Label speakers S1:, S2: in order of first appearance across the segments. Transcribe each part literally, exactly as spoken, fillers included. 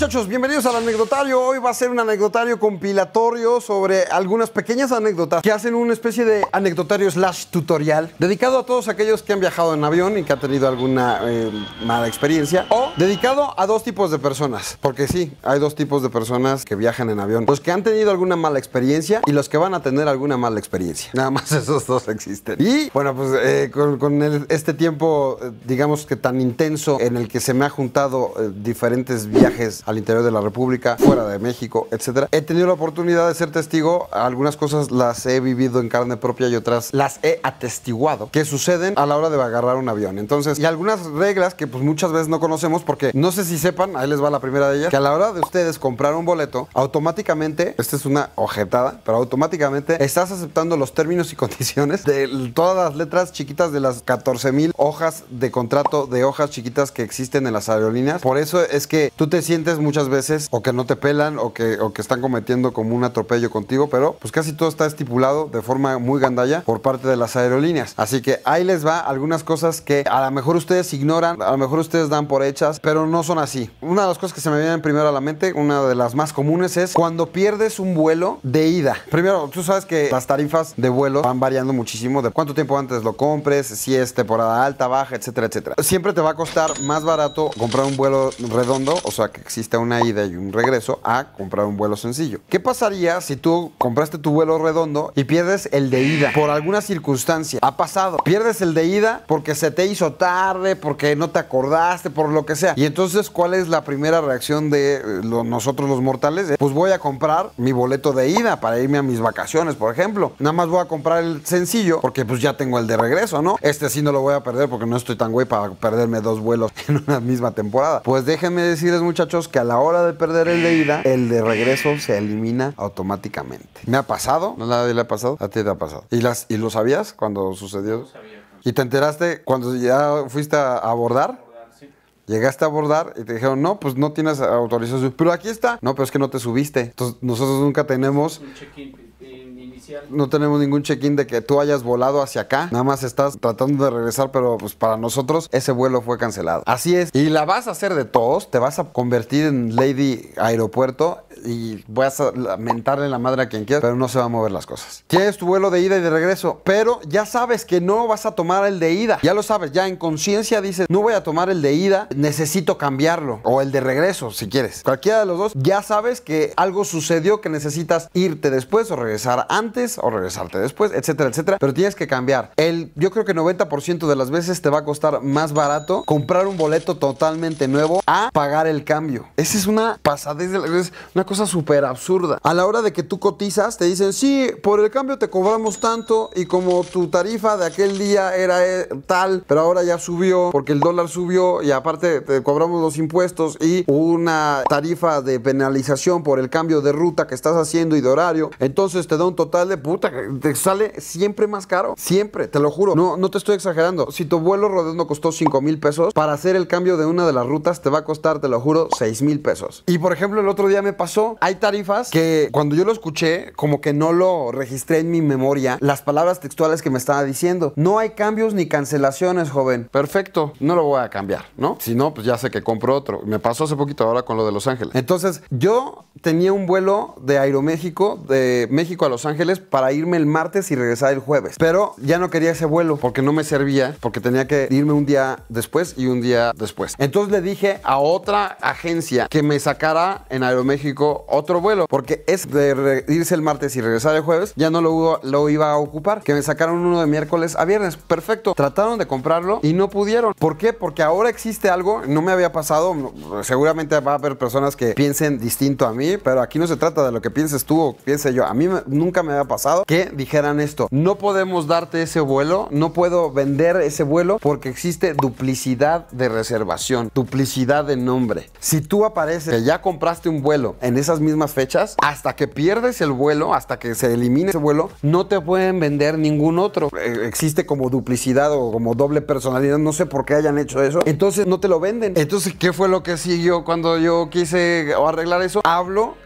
S1: muchachos, bienvenidos al anecdotario. Hoy va a ser un anecdotario compilatorio sobre algunas pequeñas anécdotas que hacen una especie de anecdotario slash tutorial dedicado a todos aquellos que han viajado en avión y que han tenido alguna eh, mala experiencia, o dedicado a dos tipos de personas, porque sí, hay dos tipos de personas que viajan en avión: los que han tenido alguna mala experiencia y los que van a tener alguna mala experiencia. Nada más esos dos existen. Y bueno, pues eh, con, con el, este tiempo, eh, digamos que tan intenso, en el que se me ha juntado eh, diferentes viajes al interior de la República, fuera de México, etcétera, he tenido la oportunidad de ser testigo. Algunas cosas las he vivido en carne propia y otras las he atestiguado que suceden a la hora de agarrar un avión. Entonces, y algunas reglas que pues muchas veces no conocemos, porque no sé si sepan, ahí les va la primera de ellas, que a la hora de ustedes comprar un boleto, automáticamente, esta es una ojetada, pero automáticamente estás aceptando los términos y condiciones de todas las letras chiquitas de las catorce mil hojas de contrato, de hojas chiquitas que existen en las aerolíneas. Por eso es que tú te sientes muchas veces o que no te pelan o que, o que están cometiendo como un atropello contigo, pero pues casi todo está estipulado de forma muy gandalla por parte de las aerolíneas. Así que ahí les va algunas cosas que a lo mejor ustedes ignoran, a lo mejor ustedes dan por hechas, pero no son así. Una de las cosas que se me vienen primero a la mente, una de las más comunes, es cuando pierdes un vuelo de ida. Primero, tú sabes que las tarifas de vuelo van variando muchísimo de cuánto tiempo antes lo compres, si es temporada alta, baja, etcétera, etcétera. Siempre te va a costar más barato comprar un vuelo redondo, o sea, que exista una ida y un regreso, a comprar un vuelo sencillo. ¿Qué pasaría si tú compraste tu vuelo redondo y pierdes el de ida por alguna circunstancia? Ha pasado. Pierdes el de ida porque se te hizo tarde, porque no te acordaste, por lo que sea. Y entonces, ¿cuál es la primera reacción de lo, nosotros los mortales? Pues voy a comprar mi boleto de ida para irme a mis vacaciones, por ejemplo. Nada más voy a comprar el sencillo porque pues ya tengo el de regreso, ¿no? Este sí no lo voy a perder porque no estoy tan güey para perderme dos vuelos en una misma temporada. Pues déjenme decirles, muchachos, que a la hora de perder el de ida, el de regreso se elimina automáticamente. ¿Me ha pasado? ¿No a nadie le ha pasado? A ti te ha pasado. ¿Y, las, ¿y lo sabías cuando sucedió?
S2: No sabía.
S1: ¿Y te enteraste cuando ya fuiste a abordar?
S2: Sí.
S1: Llegaste a abordar y te dijeron, no, pues no tienes autorización. Pero aquí está. No, pero es que no te subiste. Entonces nosotros nunca tenemos
S2: Un check-in inicial.
S1: No tenemos ningún check-in de que tú hayas volado hacia acá. Nada más estás tratando de regresar, pero pues para nosotros ese vuelo fue cancelado. Así es. Y la vas a hacer de todos. Te vas a convertir en Lady Aeropuerto y vas a mentarle la madre a quien quieras, pero no se van a mover las cosas. Tienes tu vuelo de ida y de regreso, pero ya sabes que no vas a tomar el de ida. Ya lo sabes, ya en conciencia dices, no voy a tomar el de ida, necesito cambiarlo. O el de regreso, si quieres. Cualquiera de los dos, ya sabes que algo sucedió, que necesitas irte después o regresar antes o regresarte después, etcétera, etcétera. Pero tienes que cambiar. El, yo creo que noventa por ciento de las veces te va a costar más barato comprar un boleto totalmente nuevo a pagar el cambio. Esa es una pasadez, de, es una cosa súper absurda. A la hora de que tú cotizas, te dicen, sí, por el cambio te cobramos tanto, y como tu tarifa de aquel día era eh, tal, pero ahora ya subió porque el dólar subió y aparte te cobramos los impuestos y una tarifa de penalización por el cambio de ruta que estás haciendo y de horario, entonces te da un total de puta, te sale siempre más caro. Siempre, te lo juro. No, no te estoy exagerando. Si tu vuelo redondo costó cinco mil pesos, para hacer el cambio de una de las rutas te va a costar, te lo juro, seis mil pesos. Y por ejemplo, el otro día me pasó, hay tarifas que cuando yo lo escuché, como que no lo registré en mi memoria, las palabras textuales que me estaba diciendo. No hay cambios ni cancelaciones, joven. Perfecto, no lo voy a cambiar, ¿no? Si no, pues ya sé que compro otro. Me pasó hace poquito ahora con lo de Los Ángeles. Entonces, yo tenía un vuelo de Aeroméxico, de México a Los Ángeles, para irme el martes y regresar el jueves. Pero ya no quería ese vuelo porque no me servía, porque tenía que irme un día después y un día después. Entonces le dije a otra agencia que me sacara en Aeroméxico otro vuelo, porque es de irse el martes y regresar el jueves, ya no lo, lo iba a ocupar, que me sacaron uno de miércoles a viernes. Perfecto. Trataron de comprarlo y no pudieron. ¿Por qué? Porque ahora existe algo, no me había pasado, seguramente va a haber personas que piensen distinto a mí, pero aquí no se trata de lo que pienses tú o piense yo. A mí me, nunca me había pasado que dijeran esto: no podemos darte ese vuelo, no puedo vender ese vuelo porque existe duplicidad de reservación, duplicidad de nombre. Si tú apareces que ya compraste un vuelo en esas mismas fechas, hasta que pierdes el vuelo, hasta que se elimine ese vuelo, no te pueden vender ningún otro. Eh, existe como duplicidad o como doble personalidad, no sé por qué hayan hecho eso. Entonces no te lo venden. Entonces, ¿qué fue lo que siguió cuando yo quise arreglar eso? Hablo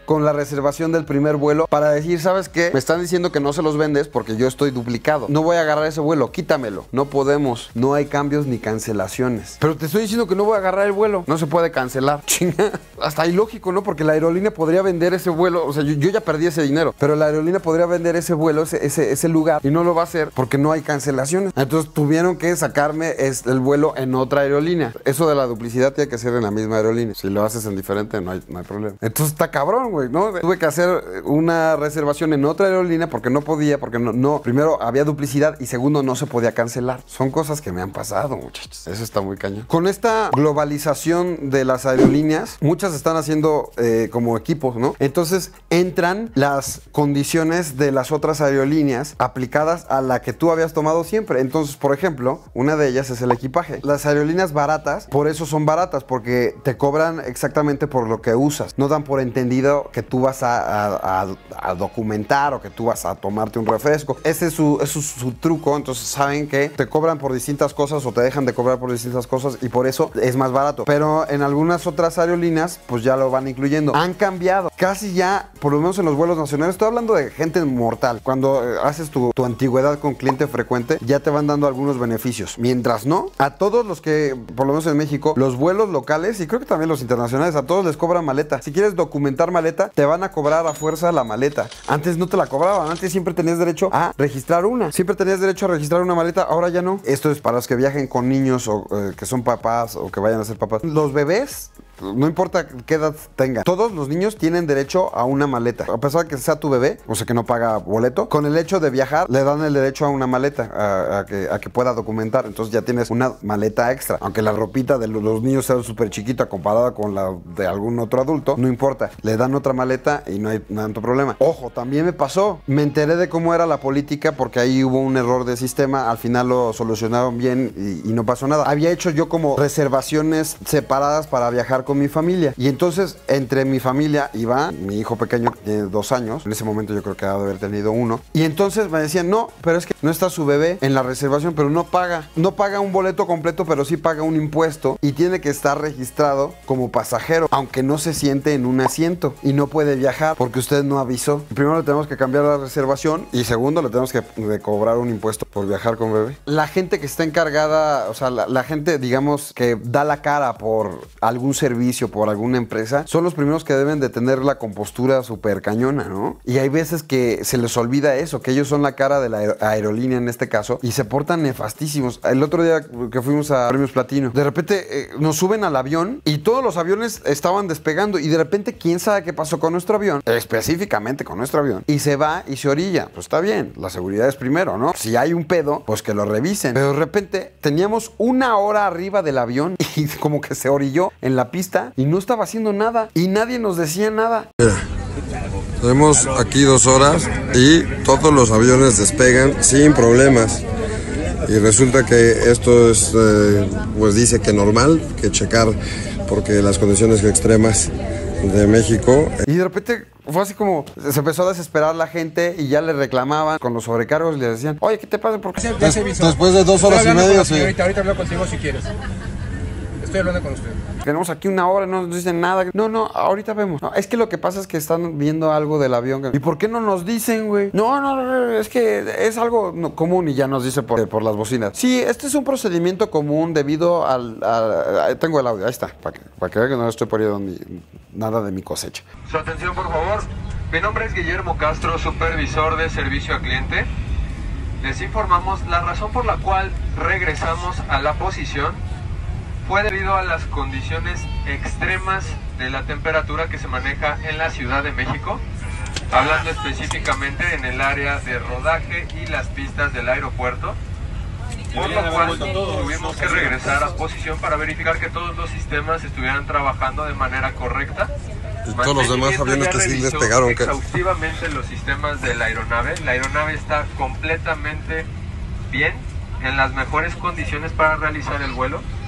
S1: con la reservación del primer vuelo para decir, ¿sabes qué? Me están diciendo que no se los vendes porque yo estoy duplicado. No voy a agarrar ese vuelo, quítamelo. No podemos. No hay cambios ni cancelaciones. Pero te estoy diciendo que no voy a agarrar el vuelo. No se puede cancelar. Chinga. Hasta ilógico, ¿no? Porque la aerolínea podría vender ese vuelo. O sea, yo, yo ya perdí ese dinero. Pero la aerolínea podría vender ese vuelo, ese, ese, ese lugar. Y no lo va a hacer porque no hay cancelaciones. Entonces tuvieron que sacarme el vuelo en otra aerolínea. Eso de la duplicidad tiene que ser en la misma aerolínea. Si lo haces en diferente, no hay, no hay problema. Entonces está cabrón, güey, ¿no? Tuve que hacer una reservación en otra aerolínea porque no podía, porque no, no. Primero, había duplicidad y segundo, no se podía cancelar. Son cosas que me han pasado, muchachos. Eso está muy cañón. Con esta globalización de las aerolíneas, muchas están haciendo eh, como equipos, ¿no? Entonces entran las condiciones de las otras aerolíneas aplicadas a la que tú habías tomado siempre. Entonces, por ejemplo, una de ellas es el equipaje. Las aerolíneas baratas, por eso son baratas, porque te cobran exactamente por lo que usas. No dan por entendido que tú vas a, a, a, a documentar o que tú vas a tomarte un refresco. Ese es su, ese es su truco. Entonces saben que te cobran por distintas cosas o te dejan de cobrar por distintas cosas y por eso es más barato. Pero en algunas otras aerolíneas, pues ya lo van incluyendo. Han cambiado. Casi ya, por lo menos en los vuelos nacionales, estoy hablando de gente mortal. Cuando eh, haces tu, tu antigüedad con cliente frecuente, ya te van dando algunos beneficios. Mientras no, a todos los que, por lo menos en México, los vuelos locales y creo que también los internacionales, a todos les cobran maleta. Si quieres documentar maleta, te van a cobrar a fuerza la maleta. Antes no te la cobraban, antes siempre tenías derecho a registrar una. Siempre tenías derecho a registrar una maleta, ahora ya no. Esto es para los que viajen con niños o eh, que son papás o que vayan a ser papás. Los bebés, no importa qué edad tengan, todos los niños tienen derecho a una maleta. A pesar de que sea tu bebé, o sea que no paga boleto, con el hecho de viajar le dan el derecho a una maleta, a, a, que, a que pueda documentar. Entonces ya tienes una maleta extra. Aunque la ropita de los niños sea súper chiquita comparada con la de algún otro adulto, no importa. Le dan otra maleta y no hay tanto problema. Ojo, también me pasó. Me enteré de cómo era la política porque ahí hubo un error de sistema. Al final lo solucionaron bien y, y no pasó nada. Había hecho yo como reservaciones separadas para viajar con mi familia. Y entonces, entre mi familia iba mi hijo pequeño, que tiene dos años. En ese momento yo creo que ha de haber tenido uno. Y entonces me decían, no, pero es que no está su bebé en la reservación, pero no paga. No paga un boleto completo, pero sí paga un impuesto y tiene que estar registrado como pasajero, aunque no se siente en un asiento y no puede viajar porque usted no avisó. Primero le tenemos que cambiar la reservación y segundo le tenemos que de cobrar un impuesto por viajar con bebé. La gente que está encargada, o sea, la, la gente, digamos, que da la cara por algún servicio, por alguna empresa, son los primeros que deben de tener la compostura súper cañona, ¿no? Y hay veces que se les olvida eso, que ellos son la cara de la aer aerolínea en este caso y se portan nefastísimos. El otro día que fuimos a Premios Platino, de repente eh, nos suben al avión y todos los aviones estaban despegando y de repente quién sabe qué pasó con nuestro avión, específicamente con nuestro avión, y se va y se orilla. Pues está bien, la seguridad es primero, ¿no? Si hay un pedo, pues que lo revisen. Pero de repente teníamos una hora arriba del avión y como que se orilló en la pista y no estaba haciendo nada y nadie nos decía nada.
S3: Mira, tenemos aquí dos horas y todos los aviones despegan sin problemas. Y resulta que esto es, eh, pues dice que normal, que checar porque las condiciones extremas de México.
S1: Y de repente fue así como, se empezó a desesperar la gente y ya le reclamaban con los sobrecargos y le decían, oye, ¿qué te pasa? ¿Por qué?
S4: Des, después de dos horas y media, sí. Ahorita, ahorita hablo contigo si quieres. Estoy hablando con usted.
S1: Tenemos aquí una hora y no nos dicen nada. No, no, ahorita vemos. No, es que lo que pasa es que están viendo algo del avión. ¿Y por qué no nos dicen, güey? No, no, es que es algo no, común y ya nos dice por, por las bocinas. Sí, este es un procedimiento común debido al... A, a, tengo el audio, ahí está, para que, para que vean que no estoy poniendo mi, nada de mi cosecha.
S5: Su atención, por favor. Mi nombre es Guillermo Castro, supervisor de servicio a cliente. Les informamos la razón por la cual regresamos a la posición fue debido a las condiciones extremas de la temperatura que se maneja en la Ciudad de México, hablando específicamente en el área de rodaje y las pistas del aeropuerto, por lo cual tuvimos que regresar a posición para verificar que todos los sistemas estuvieran trabajando de manera correcta.
S3: Y todos los demás aviones que sí despegaron.
S5: Exhaustivamente los sistemas de la aeronave. La aeronave está completamente bien, en las mejores condiciones para realizar el vuelo.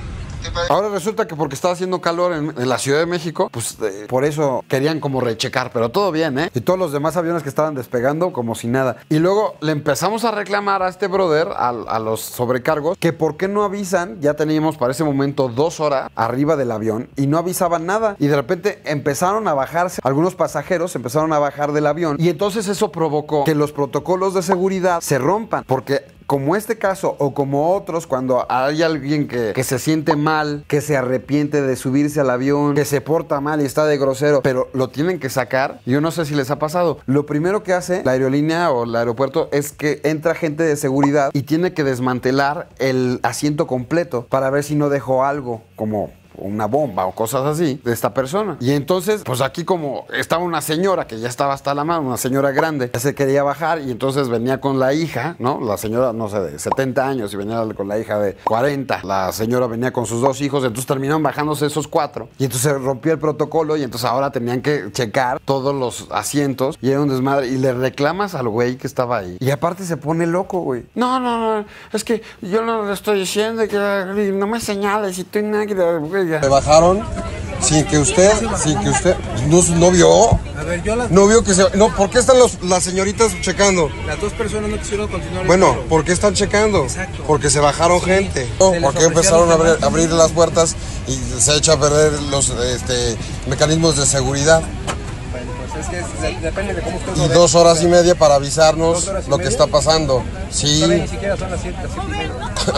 S1: Ahora resulta que porque estaba haciendo calor en, en la Ciudad de México, pues eh, por eso querían como rechecar, pero todo bien, ¿eh? Y todos los demás aviones que estaban despegando como si nada. Y luego le empezamos a reclamar a este brother, a, a los sobrecargos, que por qué no avisan. Ya teníamos para ese momento dos horas arriba del avión y no avisaban nada. Y de repente empezaron a bajarse, algunos pasajeros empezaron a bajar del avión y entonces eso provocó que los protocolos de seguridad se rompan, porque como este caso o como otros, cuando hay alguien que, que se siente mal, que se arrepiente de subirse al avión, que se porta mal y está de grosero, pero lo tienen que sacar, yo no sé si les ha pasado. Lo primero que hace la aerolínea o el aeropuerto es que entra gente de seguridad y tiene que desmantelar el asiento completo para ver si no dejó algo como una bomba o cosas así de esta persona. Y entonces, pues aquí como estaba una señora que ya estaba hasta la mano, una señora grande, ya se quería bajar y entonces venía con la hija, ¿no? La señora, no sé, de setenta años y venía con la hija de cuarenta. La señora venía con sus dos hijos, entonces terminaron bajándose esos cuatro. Y entonces se rompió el protocolo y entonces ahora tenían que checar todos los asientos y era un desmadre. Y le reclamas al güey que estaba ahí. Y aparte se pone loco, güey. No, no, no, es que yo no le estoy diciendo que no me señales y estoy nada, güey.
S3: Se bajaron sin que usted, sin que usted, no, no vio,
S4: A ver, yo las,
S3: no vio que se, no, ¿por qué están los, las señoritas checando?
S4: las dos personas no quisieron continuar.
S3: Bueno,
S4: el vuelo.
S3: ¿por qué están checando?
S4: Exacto.
S3: Porque se bajaron
S4: Sí,
S3: gente.
S4: se
S3: No,
S4: les
S3: ¿por qué
S4: ofrecieron
S3: empezaron a abrir,
S4: demás
S3: abrir las puertas y se echa a perder los este, mecanismos de seguridad?
S4: Bueno, pues es que es- de- depende de cómo usted lo
S3: Y
S4: ve.
S3: dos horas y media para avisarnos
S4: Dos horas y
S3: lo que
S4: media.
S3: está pasando. Sí.
S4: Todavía ni siquiera son las siete, las siete y media.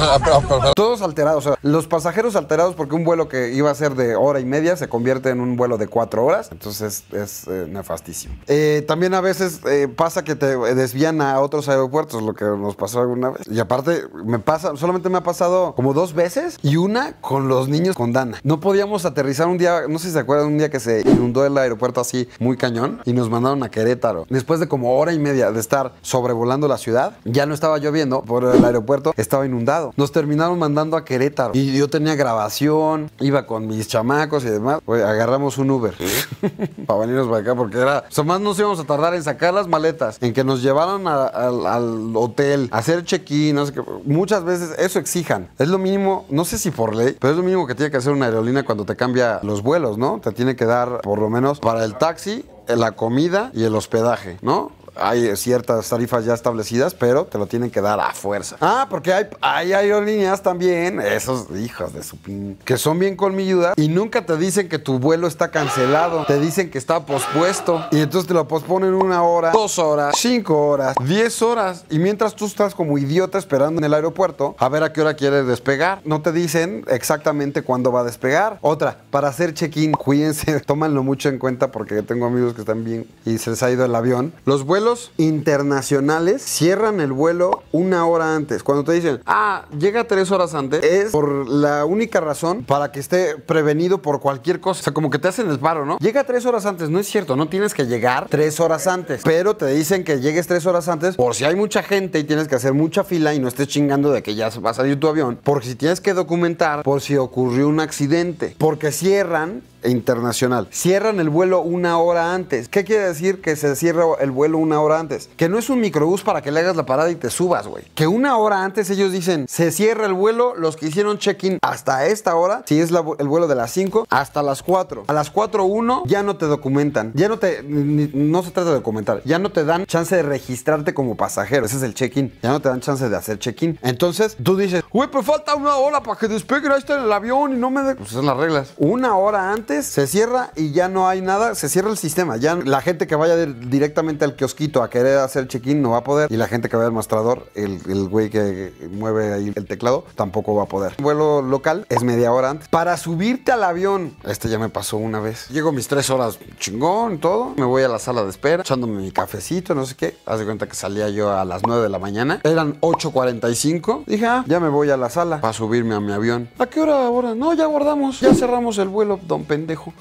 S1: Todos alterados, o sea, los pasajeros alterados porque un vuelo que iba a ser de hora y media se convierte en un vuelo de cuatro horas, entonces es eh, nefastísimo. Eh, también a veces eh, pasa que te desvían a otros aeropuertos, lo que nos pasó alguna vez. Y aparte, me pasa, solamente me ha pasado como dos veces y una con los niños con Dana. No podíamos aterrizar un día, no sé si se acuerdan, un día que se inundó el aeropuerto así muy cañón y nos mandaron a Querétaro. Después de como hora y media de estar sobrevolando la ciudad, ya no estaba lloviendo por el aeropuerto, estaba inundado. Nos terminaron mandando a Querétaro y yo tenía grabación, iba con mis chamacos y demás. Oye, agarramos un Uber para venirnos para acá porque era, o sea, más nos íbamos a tardar en sacar las maletas, en que nos llevaran a- a- al hotel, a hacer check-in, no sé qué. Muchas veces eso exijan. Es lo mínimo, no sé si por ley, pero es lo mínimo que tiene que hacer una aerolínea cuando te cambia los vuelos, ¿no? Te tiene que dar por lo menos para el taxi, la comida y el hospedaje, ¿no? Hay ciertas tarifas ya establecidas, pero te lo tienen que dar a fuerza. Ah, porque hay, hay aerolíneas también, esos hijos de su pin, que son bien colmilludas y nunca te dicen que tu vuelo está cancelado. Te dicen que está pospuesto y entonces te lo posponen una hora, dos horas, cinco horas, diez horas. Y mientras tú estás como idiota esperando en el aeropuerto a ver a qué hora quieres despegar, no te dicen exactamente cuándo va a despegar. Otra, para hacer check-in, cuídense, tómanlo mucho en cuenta porque tengo amigos que están bien y se les ha ido el avión. Los vuelos internacionales cierran el vuelo una hora antes. Cuando te dicen, ah, llega tres horas antes, es por la única razón para que esté prevenido por cualquier cosa. O sea, como que te hacen el paro, ¿no? Llega tres horas antes, no es cierto, no tienes que llegar tres horas antes, pero te dicen que llegues tres horas antes por si hay mucha gente y tienes que hacer mucha fila y no estés chingando de que ya va a salir tu avión, porque si tienes que documentar por si ocurrió un accidente, porque cierran internacional. Cierran el vuelo una hora antes. ¿Qué quiere decir que se cierra el vuelo una hora antes? Que no es un microbús para que le hagas la parada y te subas, güey. Que una hora antes ellos dicen, se cierra el vuelo, los que hicieron check-in hasta esta hora, si es la, el vuelo de las cinco, hasta las cuatro. A las cuatro uno ya no te documentan. Ya no te, ni, no se trata de documentar. Ya no te dan chance de registrarte como pasajero. Ese es el check-in. Ya no te dan chance de hacer check-in. Entonces, tú dices, güey, pues falta una hora para que despegue, ahí está el avión y no me de... Pues son las reglas. Una hora antes se cierra y ya no hay nada, se cierra el sistema. Ya la gente que vaya de, directamente al kiosquito a querer hacer check-in no va a poder. Y la gente que vaya al mostrador, el, el güey que mueve ahí el teclado, tampoco va a poder. El vuelo local es media hora antes. Para subirte al avión, este ya me pasó una vez. Llego mis tres horas chingón, todo. Me voy a la sala de espera, echándome mi cafecito, no sé qué. Haz de cuenta que salía yo a las nueve de la mañana. Eran ocho cuarenta y cinco. Dije, ah, ya me voy a la sala para subirme a mi avión. ¿A qué hora ahora? No, ya guardamos. Ya cerramos el vuelo, don pendejo.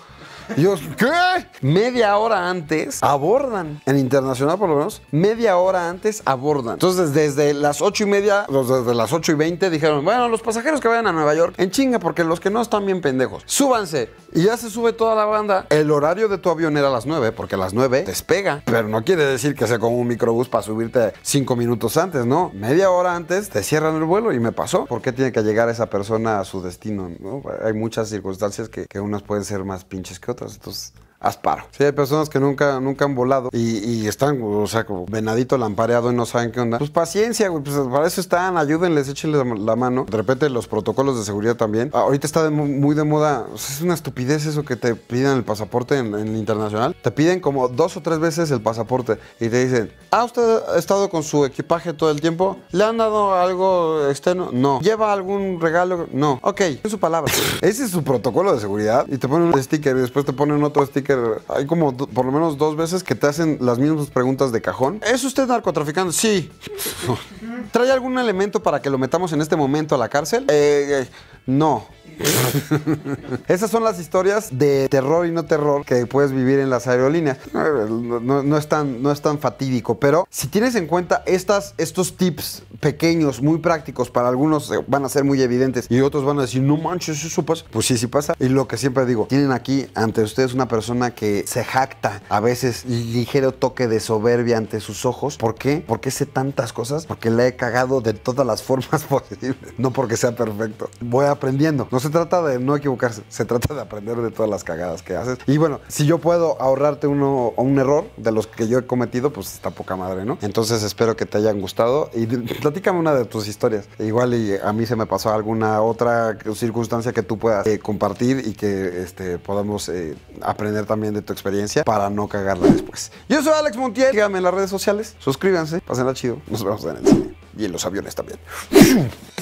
S1: Y yo, ¿qué? Media hora antes abordan. En internacional, por lo menos, media hora antes abordan. Entonces, desde las ocho y media, desde las ocho y veinte, dijeron, bueno, los pasajeros que vayan a Nueva York, en chinga, porque los que no están bien pendejos, súbanse. Y ya se sube toda la banda. El horario de tu avión era a las nueve, porque a las nueve despega. Pero no quiere decir que sea como un microbús para subirte cinco minutos antes, ¿no? Media hora antes te cierran el vuelo y me pasó. ¿Por qué tiene que llegar esa persona a su destino? ¿No? Hay muchas circunstancias que, que unas pueden ser más pinches que otras. Entonces, haz paro. Sí, hay personas que nunca, nunca han volado y, y están, o sea, como venadito lampareado y no saben qué onda. Pues paciencia, güey, pues para eso están, ayúdenles, échenles la mano. De repente los protocolos de seguridad también. Ahorita está de, muy de moda, o sea, es una estupidez eso que te pidan el pasaporte en, en el internacional. Te piden como dos o tres veces el pasaporte y te dicen, ¿ah, usted ha estado con su equipaje todo el tiempo? ¿Le han dado algo externo? No. ¿Lleva algún regalo? No. Ok, es su palabra. Ese es su protocolo de seguridad y te ponen un sticker y después te ponen otro sticker. Hay como do, por lo menos dos veces que te hacen las mismas preguntas de cajón. ¿Es usted narcotraficante? Sí. ¿Trae algún elemento para que lo metamos en este momento a la cárcel? Eh, eh, no. Esas son las historias de terror y no terror que puedes vivir en las aerolíneas. No, no, no, es, tan, no es tan fatídico, pero si tienes en cuenta estas, estos tips pequeños, muy prácticos, para algunos van a ser muy evidentes y otros van a decir, no manches, eso pasa. Pues sí, sí pasa. Y lo que siempre digo, tienen aquí ante ustedes una persona que se jacta a veces ligero toque de soberbia ante sus ojos. ¿Por qué? Porque sé tantas cosas, porque la he cagado de todas las formas posibles, no porque sea perfecto. Voy aprendiendo. No se trata de no equivocarse, se trata de aprender de todas las cagadas que haces. Y bueno, si yo puedo ahorrarte uno o un error de los que yo he cometido, pues está poca madre, ¿no? Entonces espero que te hayan gustado y platícame una de tus historias. Igual y a mí se me pasó alguna otra circunstancia que tú puedas eh, compartir y que este, podamos eh, aprender también de tu experiencia para no cagarla después. Yo soy Alex Montiel, síganme en las redes sociales, suscríbanse, pásenla chido, nos vemos en el cine y en los aviones también.